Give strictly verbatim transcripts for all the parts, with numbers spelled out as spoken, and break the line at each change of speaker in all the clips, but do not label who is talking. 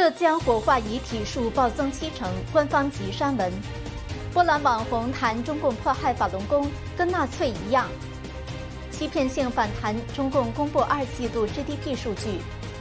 浙江火化遗体数暴增七成，官方急删文。波兰网红谈中共迫害法轮功，跟纳粹一样。欺骗性反弹，中共公布二季度 G D P 数据。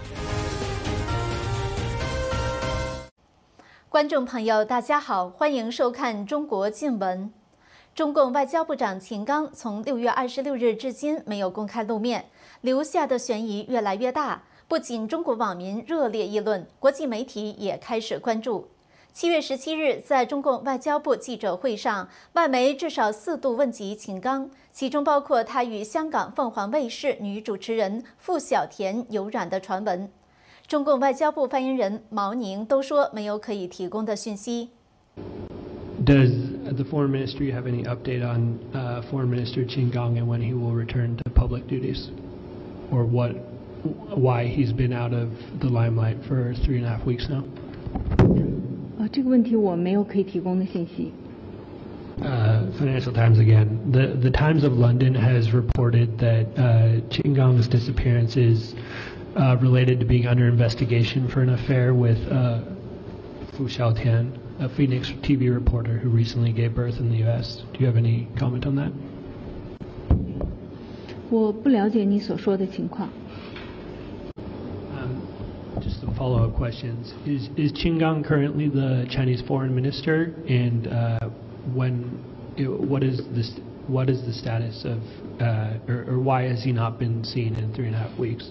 观众朋友，大家好，欢迎收看《中国近闻》。中共外交部长秦刚从六月二十六日至今没有公开露面，留下的悬疑越来越大。不仅中国网民热烈议论，国际媒体也开始关注。七月十七日，在中共外交部记者会上，外媒至少四度问及秦刚，其中包括他与香港凤凰卫视女主持人傅小田有染的传闻。中共外交部发言人毛宁都说没有可以提供的讯息。
Does the foreign ministry have any update on uh, Foreign Minister Qin Gang and when he will return to public duties, or what, why he's been out of the limelight for three and a half weeks now?
呃，这个问题我没有可以提供的信息。
Uh, Financial Times again. The the Times of London has reported that uh, Qin Gang's disappearance is uh, related to being under investigation for an affair with uh, Fu Xiaotian, a Phoenix T V reporter who recently gave birth in the U S. Do you have any comment on that?
我不了解你所说的情况。
Um, just some follow-up questions. Is is Qin Gang currently the Chinese foreign minister, and uh, when, it, what is this? What is the status of, uh, or, or why has he not been seen in three and a half weeks?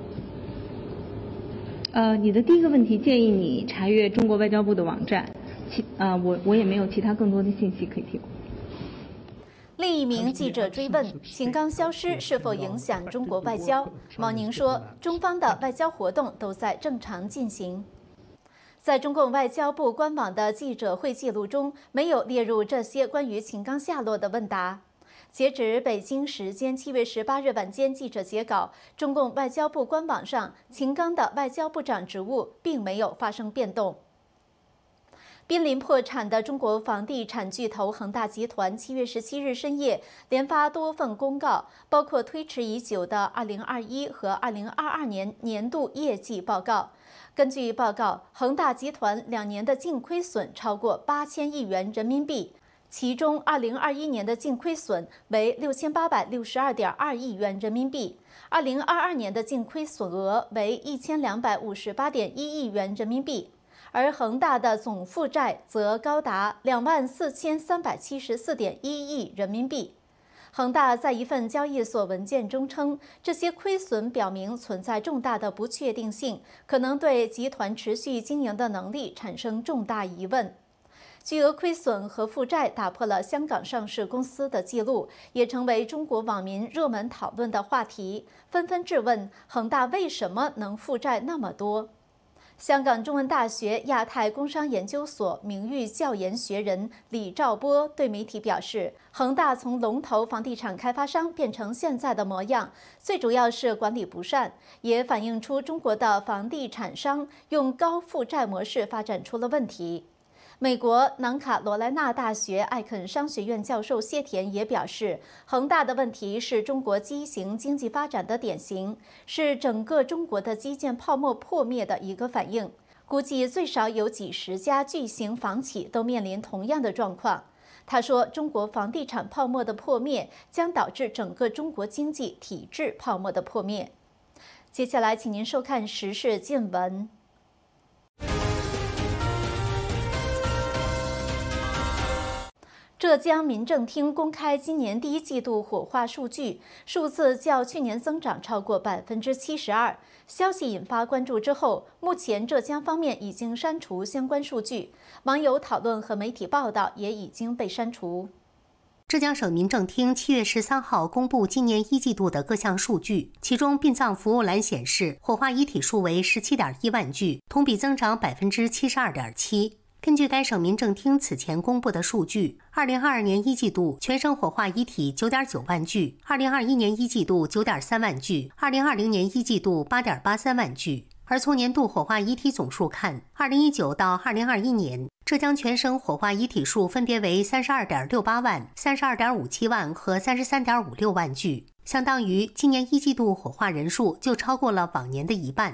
呃，你的第一个问题建议你查阅中国外交部的网站，其呃，我我也没有其他更多的信息可以提供。
另一名记者追问秦刚消失是否影响中国外交，毛宁说，中方的外交活动都在正常进行。在中共外交部官网的记者会记录中，没有列入这些关于秦刚下落的问答。截止北京时间七月十八日晚间记者截稿，中共外交部官网上秦刚的外交部长职务并没有发生变动。濒临破产的中国房地产巨头恒大集团七月十七日深夜连发多份公告，包括推迟已久的二零二一和二零二二年年度业绩报告。根据报告，恒大集团两年的净亏损超过八千亿元人民币，其中二零二一年的净亏损为六千八百六十二点二亿元人民币，二零二二年的净亏损额为一千两百五十八点一亿元人民币。而恒大的总负债则高达两万四千三百七十四点一亿人民币。恒大在一份交易所文件中称，这些亏损表明存在重大的不确定性，可能对集团持续经营的能力产生重大疑问。巨额亏损和负债打破了香港上市公司的记录，也成为中国网民热门讨论的话题，纷纷质问恒大为什么能负债那么多。香港中文大学亚太工商研究所名誉教研学人李兆波对媒体表示，恒大从龙头房地产开发商变成现在的模样，最主要是管理不善，也反映出中国的房地产商用高负债模式发展出了问题。美国南卡罗来纳大学艾肯商学院教授谢田也表示，恒大的问题是中国畸形经济发展的典型，是整个中国的基建泡沫破灭的一个反应。估计最少有几十家巨型房企都面临同样的状况。他说，中国房地产泡沫的破灭将导致整个中国经济体制泡沫的破灭。接下来，请您收看时事近闻。浙江民政厅公开今年第一季度火化数据，数字较去年增长超过百分之七十二。消息引发关注之后，目前浙江方面已经删除相关数据，网友讨论和媒体报道也已经被删除。
浙江省民政厅七月十三号公布今年一季度的各项数据，其中殡葬服务栏显示，火化遗体数为十七点一万具，同比增长百分之七十二点七。根据该省民政厅此前公布的数据，二零二二年一季度全省火化遗体九点九万具，二零二一年一季度九点三万具，二零二零年一季度八点八三万具。而从年度火化遗体总数看，二零一九到二零二一年，浙江全省火化遗体数分别为三十二点六八万、三十二点五七万和三十三点五六万具，相当于今年一季度火化人数就超过了往年的一半。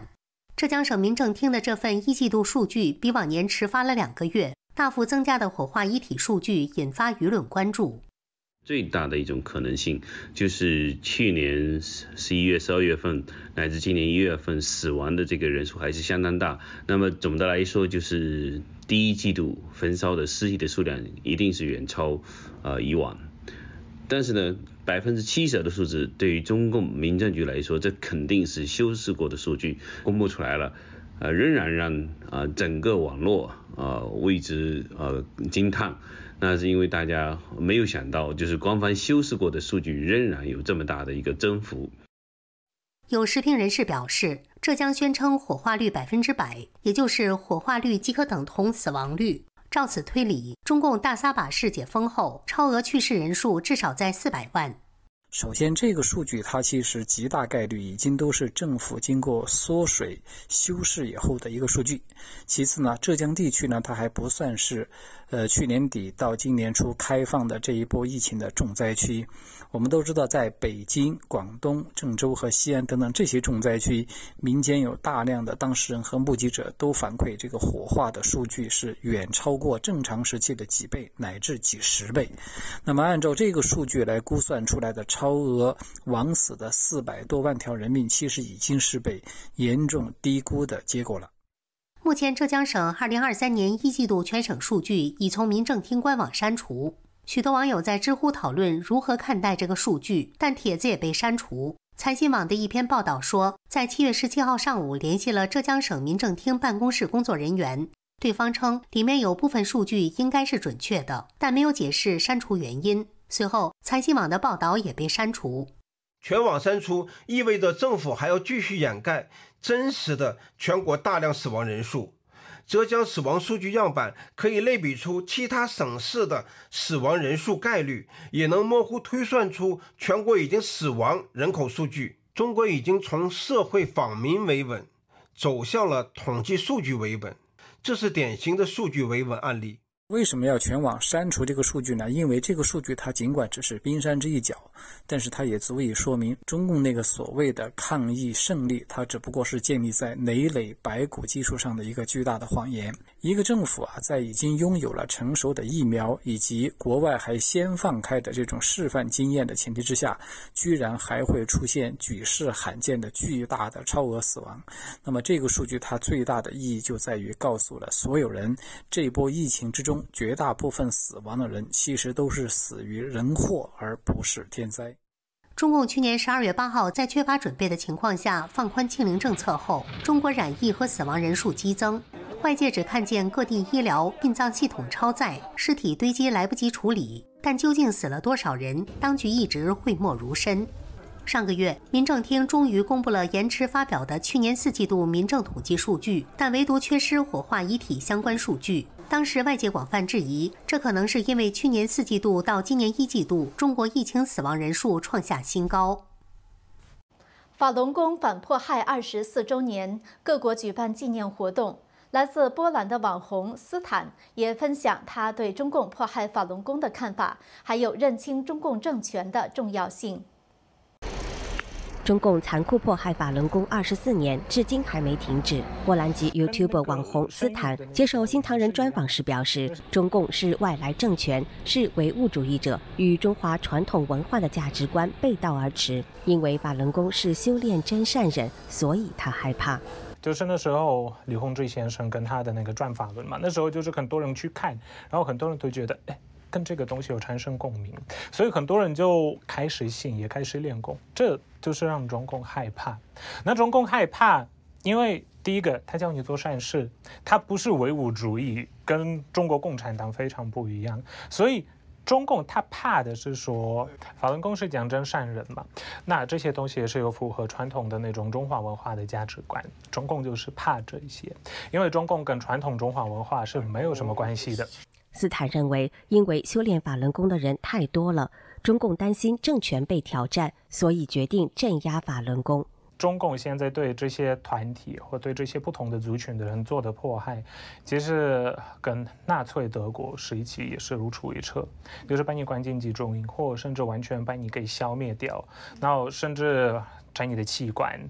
浙江省民政厅的这份一季度数据比往年迟发了两个月，大幅增加的火化遗体数据引发舆论关注。
最大的一种可能性就是去年十一月、十二月份乃至今年一月份死亡的这个人数还是相当大。那么总的来说，就是第一季度焚烧的尸体的数量一定是远超呃以往。但是呢，百分之七十的数字对于中共民政局来说，这肯定是修饰过的数据，公布出来了，呃，仍然让呃整个网络呃为之呃惊叹。那是因为大家没有想到，就是官方修饰过的数据仍然有这么大的一个增幅。
有时评人士表示，浙江宣称火化率百分之百，也就是火化率即可等同死亡率。照此推理，中共大撒把式解封后，超额去世人数至少在四百万。
首先，这个数据它其实极大概率已经都是政府经过缩水修饰以后的一个数据。其次呢，浙江地区呢，它还不算是呃去年底到今年初开放的这一波疫情的重灾区。我们都知道，在北京、广东、郑州和西安等等这些重灾区，民间有大量的当事人和目击者都反馈，这个火化的数据是远超过正常时期的几倍乃至几十倍。那么按照这个数据来估算出来的超额枉死的四百多万条人命，其实已经是被严重低估的结果了。
目前，浙江省二零二三年一季度全省数据已从民政厅官网删除。许多网友在知乎讨论如何看待这个数据，但帖子也被删除。财新网的一篇报道说，在七月十七号上午联系了浙江省民政厅办公室工作人员，对方称里面有部分数据应该是准确的，但没有解释删除原因。随后，财新网的报道也被删除。
全网删除意味着政府还要继续掩盖真实的全国大量死亡人数。浙江死亡数据样板可以类比出其他省市的死亡人数概率，也能模糊推算出全国已经死亡人口数据。中国已经从社会访民维稳走向了统计数据维稳，这是典型的数据维稳案例。
为什么要全网删除这个数据呢？因为这个数据它尽管只是冰山之一角，但是它也足以说明中共那个所谓的抗疫胜利，它只不过是建立在累累白骨基础上的一个巨大的谎言。一个政府啊，在已经拥有了成熟的疫苗以及国外还先放开的这种示范经验的前提之下，居然还会出现举世罕见的巨大的超额死亡。那么这个数据它最大的意义就在于告诉了所有人，这波疫情之中绝大部分死亡的人其实都是死于人祸，而不是天灾。
中共去年十二月八号在缺乏准备的情况下放宽清零政策后，中国染疫和死亡人数激增。外界只看见各地医疗殡葬系统超载，尸体堆积来不及处理，但究竟死了多少人，当局一直讳莫如深。上个月，民政厅终于公布了延迟发表的去年四季度民政统计数据，但唯独缺失火化遗体相关数据。当时外界广泛质疑，这可能是因为去年四季度到今年一季度，中国疫情死亡人数创下新高。
法轮功反迫害二十四周年，各国举办纪念活动。来自波兰的网红斯坦也分享他对中共迫害法轮功的看法，还有认清中共政权的重要性。
中共残酷迫害法轮功二十四年，至今还没停止。波兰籍 YouTuber 网红斯坦接受新唐人专访时表示，中共是外来政权，是唯物主义者，与中华传统文化的价值观背道而驰。因为法轮功是修炼真善忍，所以他害怕。
就是那时候李洪志先生跟他的那个转法轮嘛，那时候就是很多人去看，然后很多人都觉得，哎，跟这个东西有产生共鸣，所以很多人就开始信，也开始练功，这就是让中共害怕。那中共害怕，因为第一个，他叫你做善事，他不是唯物主义，跟中国共产党非常不一样，所以中共他怕的是说，法轮功是讲真善忍嘛，那这些东西也是有符合传统的那种中华文化的价值观，中共就是怕这些，因为中共跟传统中华文化是没有什么关系的。
斯坦认为，因为修炼法轮功的人太多了，中共担心政权被挑战，所以决定镇压法轮功。
中共现在对这些团体或对这些不同的族群的人做的迫害，其实跟纳粹德国时期也是如出一辙，就是把你关进集中营，或甚至完全把你给消灭掉，然后甚至摘你的器官。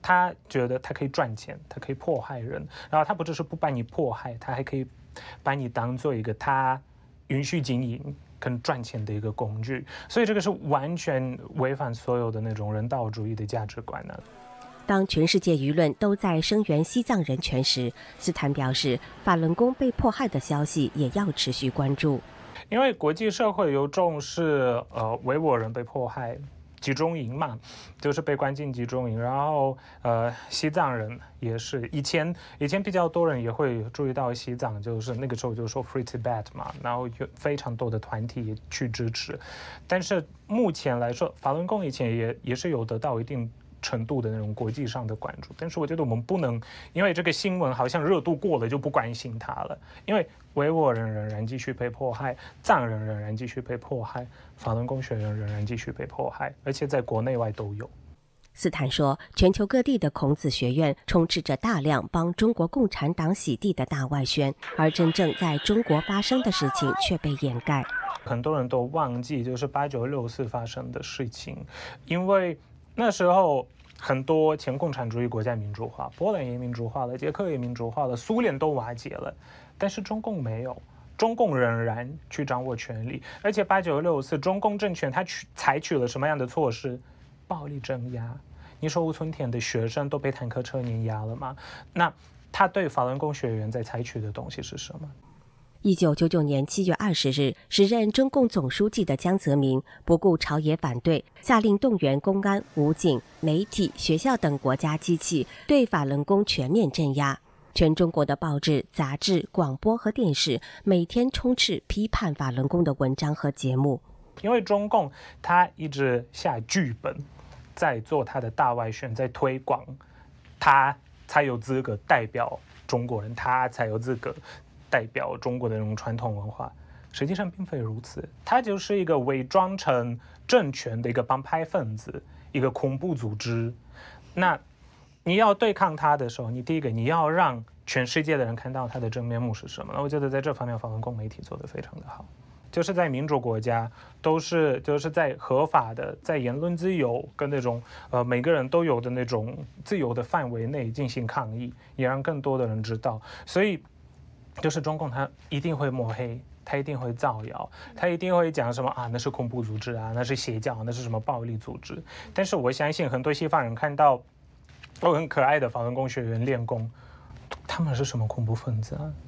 他觉得他可以赚钱，他可以迫害人，然后他不只是不把你迫害，他还可以把你当做一个他允许经营跟赚钱的一个工具，所以这个是完全违反所有的那种人道主义的价值观呢。
当全世界舆论都在声援西藏人权时，斯坦表示，法轮功被迫害的消息也要持续关注，
因为国际社会有重视呃维吾尔人被迫害。集中营嘛，就是被关进集中营，然后呃，西藏人也是，以前以前比较多人也会注意到西藏，就是那个时候就说 Free Tibet 嘛，然后有非常多的团体也去支持，但是目前来说，法轮功以前也也是有得到一定程度的那种国际上的关注，但是我觉得我们不能因为这个新闻好像热度过了就不关心它了，因为维吾尔人仍然继续被迫害，藏人仍然继续被迫害，法轮功学员仍然继续被迫害，而且在国内外都有。
斯坦说，全球各地的孔子学院充斥着大量帮中国共产党洗地的大外宣，而真正在中国发生的事情却被掩盖。
很多人都忘记就是八九六四发生的事情，因为那时候很多前共产主义国家民主化，波兰也民主化了，捷克也民主化了，苏联都瓦解了，但是中共没有，中共仍然去掌握权力，而且八九六四中共政权它取采取了什么样的措施？暴力镇压。你说吴村田的学生都被坦克车碾压了吗？那他对法轮功学员在采取的东西是什么？
一九九九年七月二十日，时任中共总书记的江泽民不顾朝野反对，下令动员公安、武警、媒体、学校等国家机器对法轮功全面镇压。全中国的报纸、杂志、广播和电视每天充斥批判法轮功的文章和节目。
因为中共他一直下剧本，在做他的大外宣，在推广，他才有资格代表中国人，他才有资格代表中国的那种传统文化。实际上并非如此，他就是一个伪装成政权的一个帮派分子，一个恐怖组织。那你要对抗他的时候，你第一个你要让全世界的人看到他的真面目是什么。那我觉得在这方面法轮功媒体做得非常的好，就是在民主国家都是就是在合法的，在言论自由跟那种呃每个人都有的那种自由的范围内进行抗议，也让更多的人知道。所以就是中共他一定会抹黑，他一定会造谣，他一定会讲什么啊，那是恐怖组织啊，那是邪教，那是什么暴力组织。但是我相信很多西方人看到都很可爱的法轮功学员练功，他们是什么恐怖分子啊？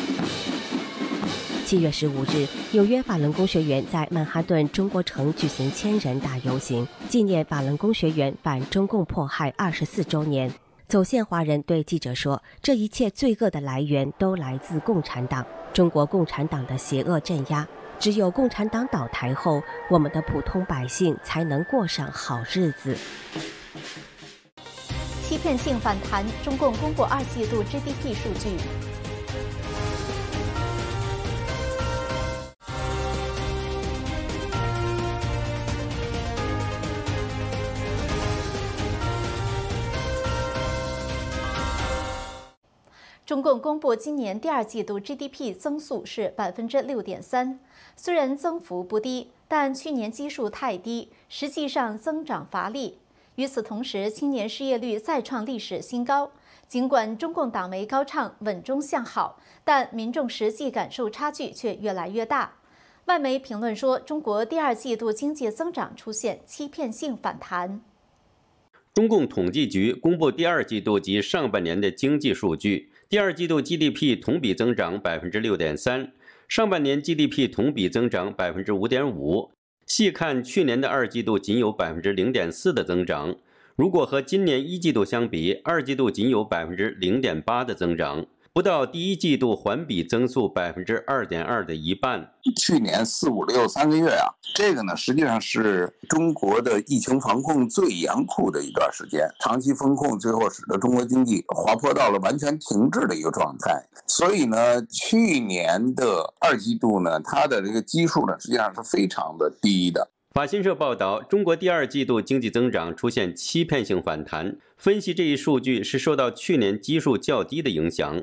七月十五日，纽约法轮功学员在曼哈顿中国城举行千人大游行，纪念法轮功学员反中共迫害二十四周年。走线华人对记者说，这一切罪恶的来源都来自共产党，中国共产党的邪恶镇压。只有共产党倒台后，我们的普通百姓才能过上好日子。
欺骗性反弹，中共公布二季度 G D P 数据。中共公布今年第二季度 G D P 增速是百分之六点三，虽然增幅不低，但去年基数太低，实际上增长乏力。与此同时，青年失业率再创历史新高。尽管中共党媒高唱稳中向好，但民众实际感受差距却越来越大。外媒评论说，中国第二季度经济增长出现欺骗性反弹。
中共统计局公布第二季度及上半年的经济数据，第二季度 G D P 同比增长 百分之六点三， 上半年 G D P 同比增长 百分之五点五。细看去年的二季度仅有 百分之零点四 的增长，如果和今年一季度相比，二季度仅有 百分之零点八 的增长，不到第一季度环比增速 百分之二点二 的一半。
去年四五六三个月啊，这个呢实际上是中国的疫情防控最严酷的一段时间，长期封控最后使得中国经济滑坡到了完全停滞的一个状态。所以呢，去年的二季度呢，它的这个基数呢实际上是非常的低的。
法新社报道，中国第二季度经济增长出现欺骗性反弹，分析这一数据是受到去年基数较低的影响。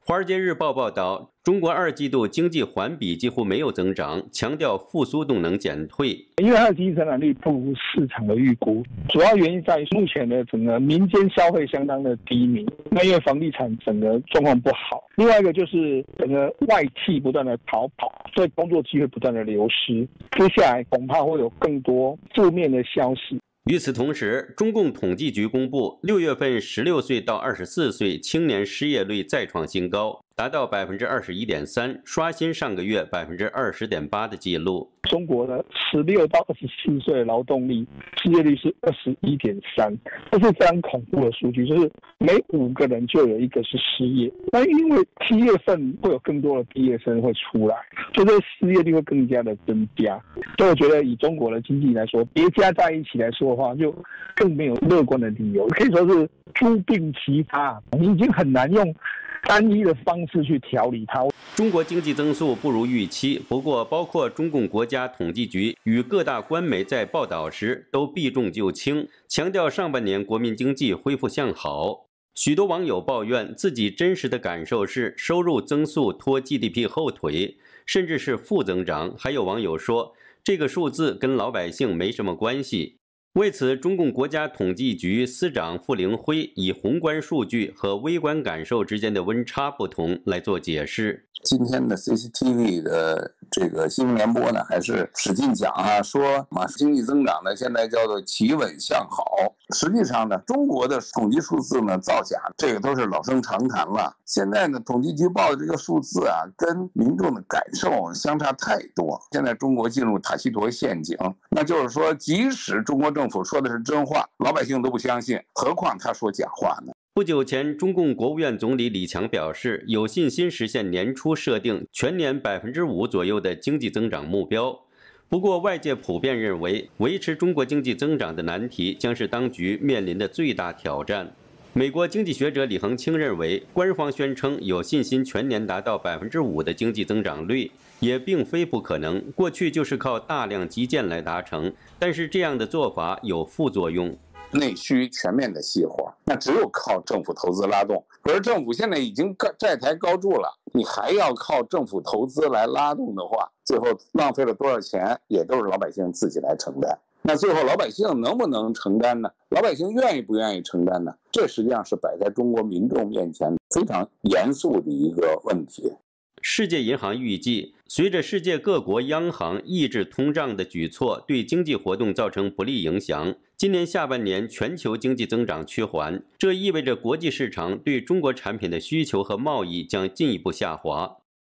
《华尔街日报》报道，中国二季度经济环比几乎没有增长，强调复苏动能减退。
因为它的经济增长率不如市场的预估，主要原因在于目前的整个民间消费相当的低迷，那因为房地产整个状况不好。另外一个就是整个外企不断的逃跑，所以工作机会不断的流失。接下来恐怕会有更多负面的消息。
与此同时，中共统计局公布，六月份十六岁到二十四岁青年失业率再创新高，达到百分之二十一点三，刷新上个月百分之二十点八的记录。
中国的十六到二十四岁的劳动力失业率是二十一点三，这是非常恐怖的数据，就是每五个人就有一个是失业。那因为七月份会有更多的毕业生会出来，所以这个失业率会更加的增加。所以我觉得以中国的经济来说，叠加在一起来说的话，就更没有乐观的理由，可以说是诸病齐发，你已经很难用单一的方式去调理它。
中国经济增速不如预期，不过包括中共国家统计局与各大官媒在报道时都避重就轻，强调上半年国民经济恢复向好。许多网友抱怨自己真实的感受是收入增速拖 G D P 后腿，甚至是负增长。还有网友说，这个数字跟老百姓没什么关系。为此，中共国家统计局司长傅凌辉以宏观数据和微观感受之间的温差不同来做解释。
今天的 C C T V 的这个新闻联播呢，还是使劲讲啊，说嘛经济增长呢现在叫做企稳向好。实际上呢，中国的统计数字呢造假，这个都是老生常谈了。现在呢，统计局报的这个数字啊，跟民众的感受相差太多。现在中国进入塔西佗陷阱，那就是说，即使中国政府说的是真话，老百姓都不相信，何况他说假话呢？
不久前，中共国务院总理李强表示，有信心实现年初设定全年百分之五左右的经济增长目标。不过，外界普遍认为，维持中国经济增长的难题将是当局面临的最大挑战。美国经济学者李恒清认为，官方宣称有信心全年达到百分之五的经济增长率，也并非不可能。过去就是靠大量基建来达成，但是这样的做法有副作用。
内需全面的熄火，那只有靠政府投资拉动。可是政府现在已经债台高筑了，你还要靠政府投资来拉动的话，最后浪费了多少钱，也都是老百姓自己来承担。那最后老百姓能不能承担呢？老百姓愿意不愿意承担呢？这实际上是摆在中国民众面前非常严肃的一个问题。
世界银行预计，随着世界各国央行抑制通胀的举措对经济活动造成不利影响，今年下半年全球经济增长趋缓，这意味着国际市场对中国产品的需求和贸易将进一步下滑。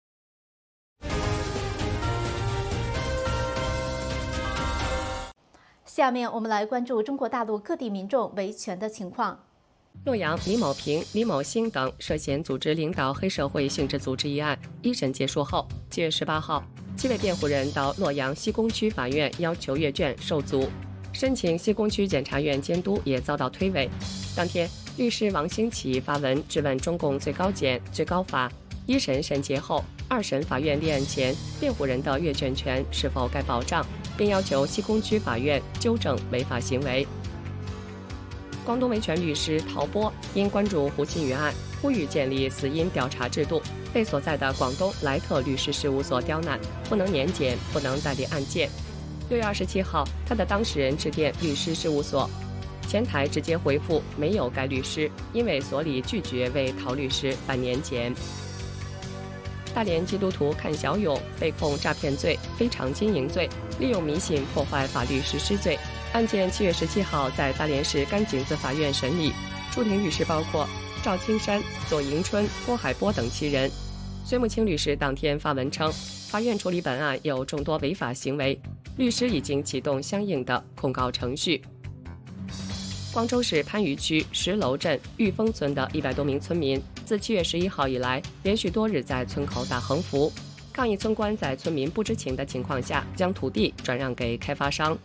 下面我们来关注中国大陆各地民众维权的情况。
洛阳李某平、李某星等涉嫌组织领导黑社会性质组织一案一审结束后，七月十八号，七位辩护人到洛阳西工区法院要求阅卷受阻，申请西工区检察院监督也遭到推诿。当天，律师王兴奇发文质问中共最高检、最高法，一审审结后，二审法院立案前，辩护人的阅卷权是否该保障，并要求西工区法院纠正违法行为。广东维权律师陶波因关注胡鑫宇案，呼吁建立死因调查制度，被所在的广东莱特律师事务所刁难，不能年检，不能代理案件。六月二十七号，他的当事人致电律师事务所，前台直接回复没有该律师，因为所里拒绝为陶律师办年检。大连基督徒阚小勇被控诈骗罪、非常经营罪、利用迷信破坏法律实施罪。案件七月十七号在大连市甘井子法院审理，出庭律师包括赵青山、左迎春、郭海波等七人。孙木清律师当天发文称，法院处理本案有众多违法行为，律师已经启动相应的控告程序。广州市番禺区石楼镇玉峰村的一百多名村民，自七月十一号以来，连续多日在村口打横幅，抗议村官在村民不知情的情况下，将土地转让给开发商。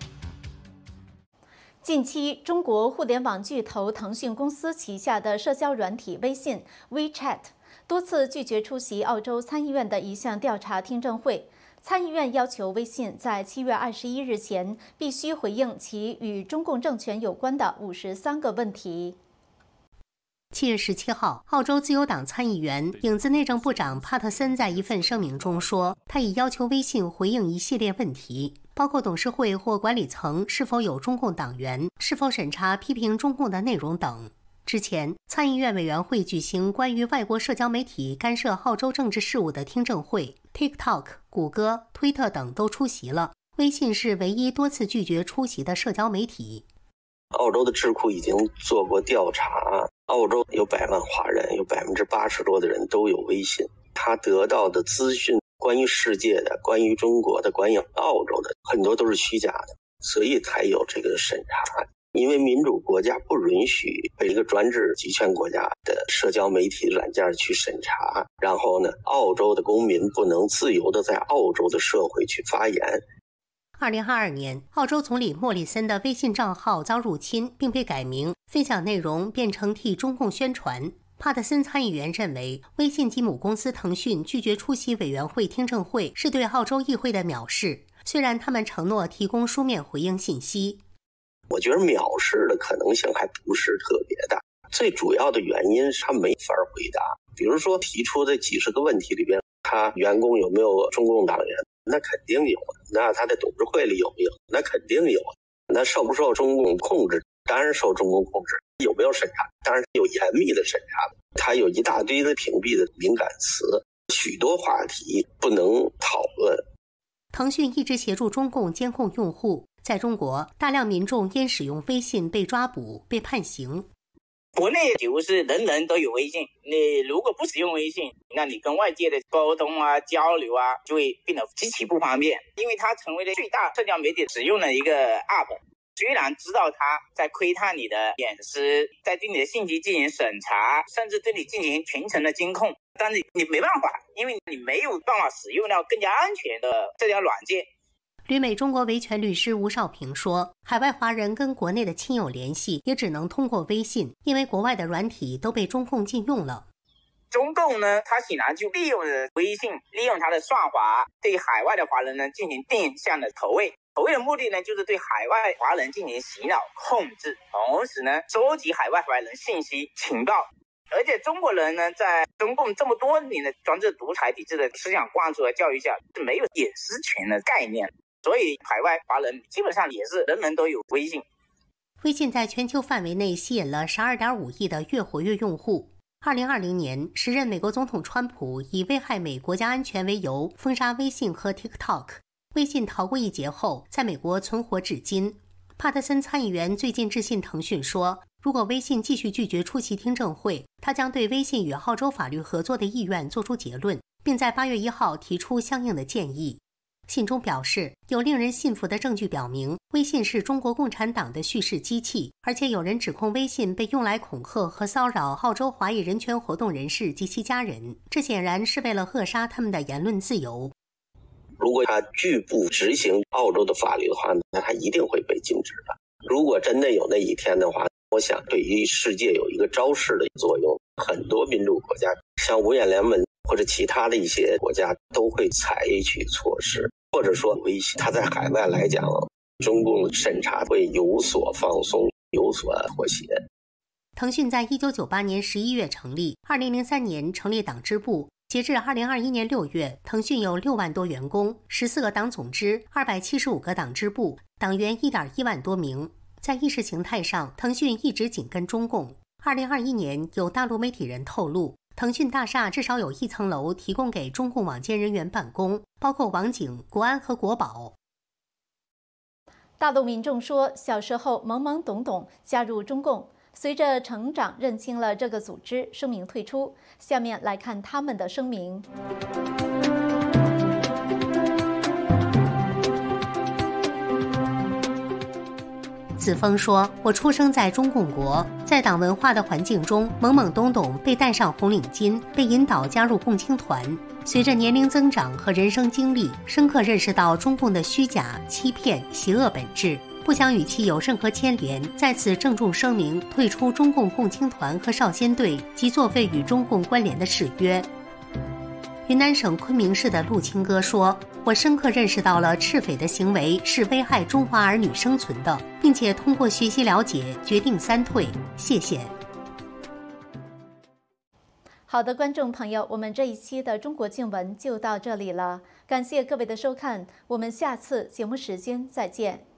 近期，中国互联网巨头腾讯公司旗下的社交软体微信 WeChat 多次拒绝出席澳洲参议院的一项调查听证会。参议院要求微信在七月二十一日前必须回应其与中共政权有关的五十三个问题。
七月十七号，澳洲自由党参议员、影子内政部长帕特森在一份声明中说，他已要求微信回应一系列问题，包括董事会或管理层是否有中共党员、是否审查批评中共的内容等。之前，参议院委员会举行关于外国社交媒体干涉澳洲政治事务的听证会 ，TikTok、谷歌、推特等都出席了，微信是唯一多次拒绝出席的社交媒体。
澳洲的智库已经做过调查，澳洲有百万华人，有百分之八十多的人都有微信，他得到的资讯，关于世界的、关于中国的、关于澳洲的，很多都是虚假的，所以才有这个审查。因为民主国家不允许被一个专制集权国家的社交媒体软件去审查，然后呢，澳洲的公民不能自由的在澳洲的社会去发言。
二零二二年，澳洲总理莫里森的微信账号遭入侵，并被改名，分享内容变成替中共宣传。帕特森参议员认为，微信及母公司腾讯拒绝出席委员会听证会是对澳洲议会的藐视，虽然他们承诺提供书面回应信息。
我觉得藐视的可能性还不是特别大，最主要的原因是他没法回答。比如说提出的几十个问题里边，他员工有没有中共党员？那肯定有。那他在董事会里有没有？那肯定有。那受不受中共控制？当然受中共控制。有没有审查？当然有严密的审查。他有一大堆的屏蔽的敏感词，许多话题不能讨论。
腾讯一直协助中共监控用户，在中国，大量民众因使用微信被抓捕、被判刑。
国内就是人人都有微信，你如果不使用微信，那你跟外界的沟通啊、交流啊，就会变得极其不方便，因为它成为了最大社交媒体使用的一个 App。虽然知道它在窥探你的隐私，在对你的信息进行审查，甚至对你进行全程的监控，但是你没办法，因为你没有办法使用到更加安全的社交软件。
旅美中国维权律师吴少平说，海外华人跟国内的亲友联系也只能通过微信，因为国外的软体都被中共禁用了。
中共呢，他显然就利用了微信，利用它的算法，对海外的华人呢进行定向的投喂。投喂的目的呢，就是对海外华人进行洗脑控制，同时呢，收集海外华人信息情报。而且中国人呢，在中共这么多年的专制独裁体制的思想灌输和教育下，是没有隐私权的概念。所以海外华人基本上也是人人都有微信。
微信在全球范围内吸引了 十二点五亿的月活跃用户。二零二零年，时任美国总统川普以危害美国家安全为由封杀微信和 TikTok。微信逃过一劫后，在美国存活至今。帕特森参议员最近致信腾讯说，如果微信继续拒绝出席听证会，他将对微信与澳洲法律合作的意愿作出结论，并在八月一号提出相应的建议。信中表示，有令人信服的证据表明，微信是中国共产党的叙事机器，而且有人指控微信被用来恐吓和骚扰澳洲华裔人权活动人士及其家人，这显然是为了扼杀他们的言论自由。
如果他拒不执行澳洲的法律的话，那他一定会被禁止的。如果真的有那一天的话，我想对于世界有一个昭示的作用，很多民主国家，像五眼联盟或者其他的一些国家都会采取措施，或者说微信它在海外来讲，中共审查会有所放松，有所妥协。
腾讯在一九九八年十一月成立，二零零三年成立党支部。截至二零二一年六月，腾讯有六万多员工，十四个党总支，二百七十五个党支部，党员一点一万多名。在意识形态上，腾讯一直紧跟中共。二零二一年，有大陆媒体人透露，腾讯大厦至少有一层楼提供给中共网监人员办公，包括网警、国安和国保。
大陆民众说，小时候懵懵懂懂加入中共，随着成长认清了这个组织，声明退出。下面来看他们的声明。
子枫说，我出生在中共国，在党文化的环境中懵懵懂懂被戴上红领巾，被引导加入共青团。随着年龄增长和人生经历，深刻认识到中共的虚假、欺骗、邪恶本质，不想与其有任何牵连，在此郑重声明退出中共共青团和少先队及作废与中共关联的誓约。云南省昆明市的陆清哥说，我深刻认识到了赤匪的行为是危害中华儿女生存的，并且通过学习了解决定三退，谢谢。
好的，观众朋友，我们这一期的中国见闻就到这里了，感谢各位的收看，我们下次节目时间再见。